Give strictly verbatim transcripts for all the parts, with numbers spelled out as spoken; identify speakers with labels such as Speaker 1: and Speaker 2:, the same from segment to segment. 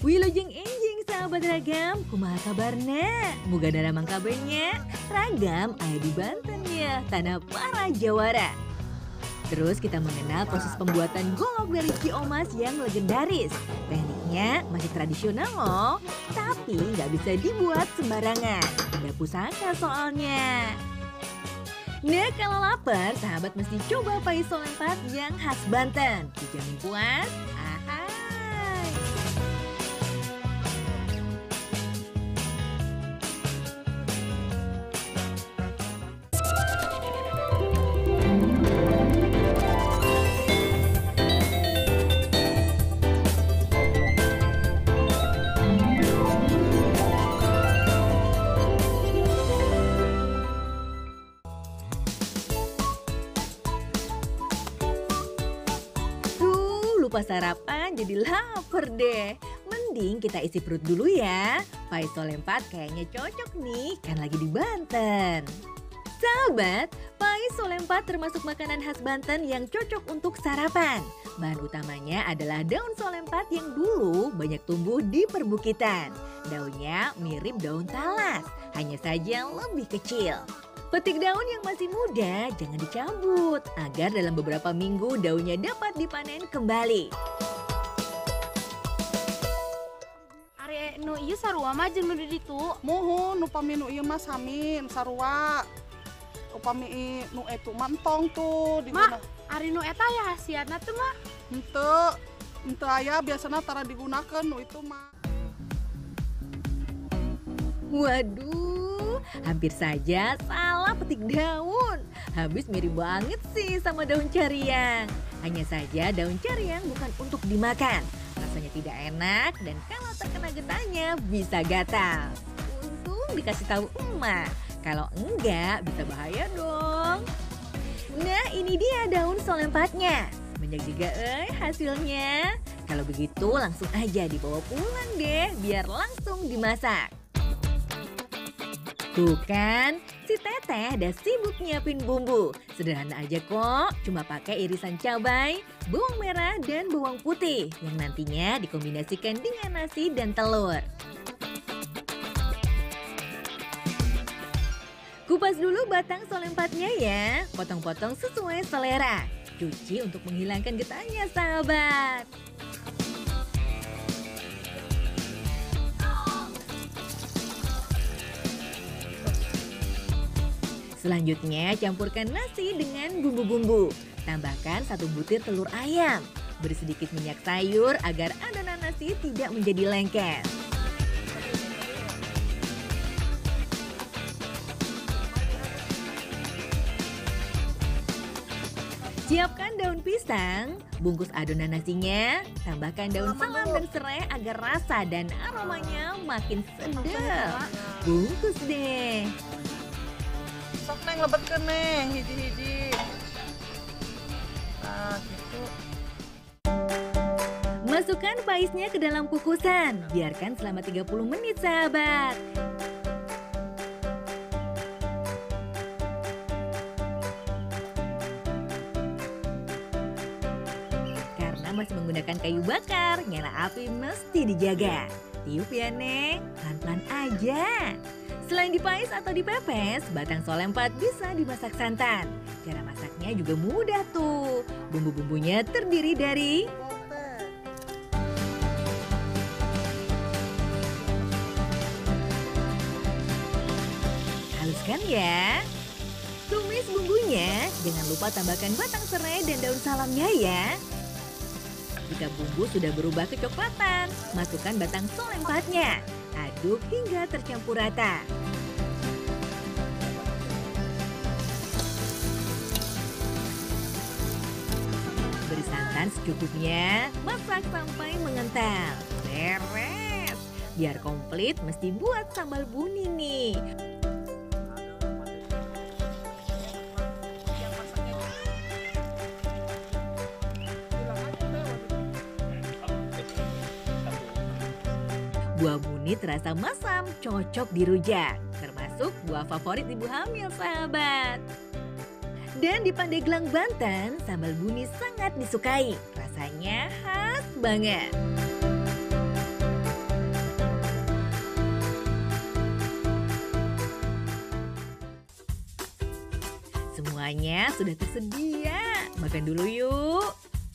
Speaker 1: Wilujeng enjing sahabat ragam, kumaha kabarna? Muga daramang kabarnya, ragam aya di Banten ya, tanah para jawara. Terus kita mengenal proses pembuatan golok dari Ciomas yang legendaris. Tekniknya masih tradisional loh, tapi nggak bisa dibuat sembarangan. Ada pusaka soalnya. Nah kalau lapar, sahabat mesti coba pais solempat yang khas Banten. Dijamin puas, ahai. Lupa sarapan jadi lapar deh. Mending kita isi perut dulu ya. Pais solempat kayaknya cocok nih kan lagi di Banten. Sahabat, pais solempat termasuk makanan khas Banten yang cocok untuk sarapan. Bahan utamanya adalah daun solempat yang dulu banyak tumbuh di perbukitan. Daunnya mirip daun talas, hanya saja lebih kecil. Petik daun yang masih muda jangan dicabut agar dalam beberapa minggu daunnya dapat dipanen kembali.
Speaker 2: Are nu ieu sarua mah jeung nu di ditu.
Speaker 3: Muhun upami nu ieu mah samin sarua. Upami nu etu mantong tuh di
Speaker 2: Mak, ari nu eta ya hasiatna teh mah.
Speaker 3: Henteu, henteu aya biasana tara digunakeun nu itu mah.
Speaker 1: Waduh, hampir saja salah petik daun. Habis mirip banget sih sama daun cariang. Hanya saja daun cariang bukan untuk dimakan. Rasanya tidak enak dan kalau terkena getahnya bisa gatal. Untung dikasih tahu emak. Kalau enggak bisa bahaya dong. Nah ini dia daun solempatnya. Banyak juga eh hasilnya. Kalau begitu langsung aja dibawa pulang deh biar langsung dimasak. Tuh kan, si Teteh udah sibuk nyiapin bumbu. Sederhana aja kok, cuma pakai irisan cabai, bawang merah, dan bawang putih yang nantinya dikombinasikan dengan nasi dan telur. Kupas dulu batang solempatnya ya, potong-potong sesuai selera. Cuci untuk menghilangkan getahnya sahabat. Selanjutnya campurkan nasi dengan bumbu-bumbu. Tambahkan satu butir telur ayam. Beri sedikit minyak sayur agar adonan nasi tidak menjadi lengket. Siapkan daun pisang, bungkus adonan nasinya, tambahkan daun salam dan serai agar rasa dan aromanya makin sedap. Bungkus deh.
Speaker 3: Sok neng lebetkeun neng hiji-hiji. Nah gitu.
Speaker 1: Masukkan paisnya ke dalam kukusan. Biarkan selama tiga puluh menit sahabat. Karena masih menggunakan kayu bakar, nyala api mesti dijaga. Tiup ya neng, pelan-pelan aja. Selain dipais atau dipepes, batang solempat bisa dimasak santan. Cara masaknya juga mudah tuh. Bumbu-bumbunya terdiri dari haluskan ya. Tumis bumbunya, jangan lupa tambahkan batang serai dan daun salamnya ya. Jika bumbu sudah berubah kecoklatan, masukkan batang solempatnya. Aduk hingga tercampur rata. Beri santan secukupnya, masak sampai mengental. Beres. Biar komplit mesti buat sambal buni nih. Buah buni terasa masam, cocok dirujak. Termasuk buah favorit ibu hamil sahabat. Dan di Pandeglang, Banten, sambal buni sangat disukai. Rasanya khas banget. Bumbunya sudah tersedia. Makan dulu yuk.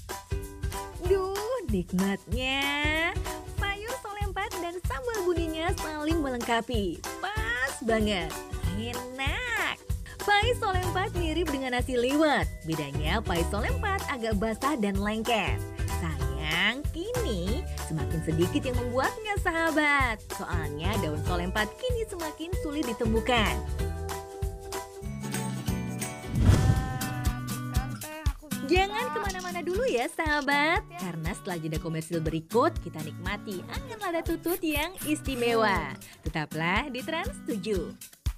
Speaker 1: Duh, nikmatnya. Sayur solempat dan sambal buninya saling melengkapi. Pas banget. Enak. Pai solempat mirip dengan nasi liwet. Bedanya pai solempat agak basah dan lengket. Sayang, kini semakin sedikit yang membuatnya sahabat. Soalnya daun solempat kini semakin sulit ditemukan. Jangan kemana-mana dulu ya sahabat. Karena setelah jeda komersil berikut, kita nikmati angan lada tutut yang istimewa. Tetaplah di Trans tujuh.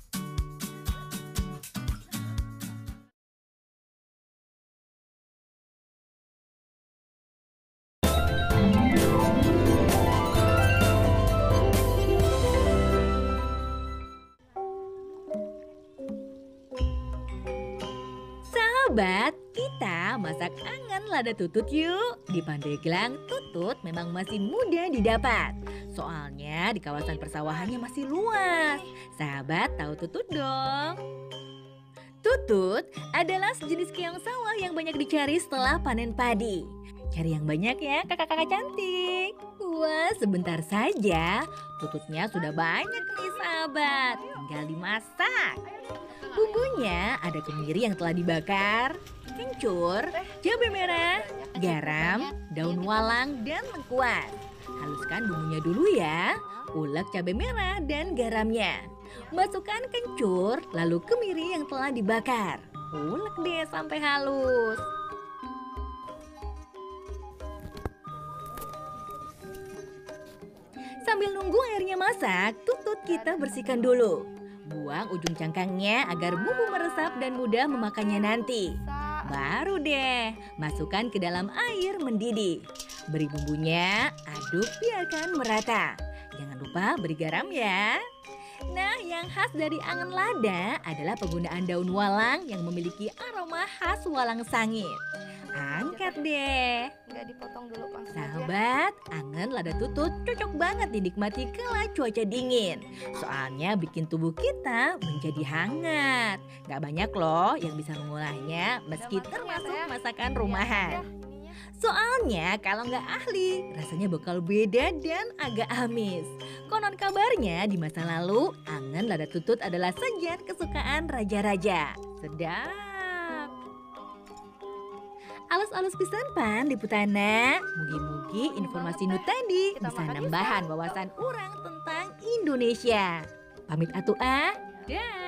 Speaker 1: Sahabat, kita masak angan lada tutut yuk. Di Pandeglang, tutut memang masih mudah didapat. Soalnya di kawasan persawahannya masih luas. Sahabat tahu tutut dong? Tutut adalah sejenis keong sawah yang banyak dicari setelah panen padi. Cari yang banyak ya kakak-kakak cantik. Wah, sebentar saja tututnya sudah banyak nih sahabat. Tinggal dimasak. Bumbunya ada kemiri yang telah dibakar, kencur, cabai merah, garam, daun walang, dan lengkuas. Haluskan bumbunya dulu ya. Ulek cabai merah dan garamnya. Masukkan kencur, lalu kemiri yang telah dibakar. Ulek deh sampai halus. Sambil nunggu airnya masak, tutut kita bersihkan dulu. Buang ujung cangkangnya agar bumbu meresap dan mudah memakannya nanti. Baru deh, masukkan ke dalam air mendidih. Beri bumbunya, aduk biarkan merata. Jangan lupa beri garam ya. Nah, yang khas dari angan lada adalah penggunaan daun walang yang memiliki aroma khas walang sangit. Angkat deh.
Speaker 2: Nggak dipotong dulu langsung aja.
Speaker 1: Sahabat, angan lada tutut cocok banget dinikmati kala cuaca dingin. Soalnya bikin tubuh kita menjadi hangat. Gak banyak loh yang bisa mengolahnya meski termasuk masakan rumahan. Soalnya kalau nggak ahli, rasanya bakal beda dan agak amis. Konon kabarnya di masa lalu, angan lada tutut adalah sajian kesukaan raja-raja. Sedap. Alus-alus pisan pan Liputana. Mugi-mugi informasi nu tadi bisa nambahan wawasan orang tentang Indonesia. Pamit atuh ah. Dah.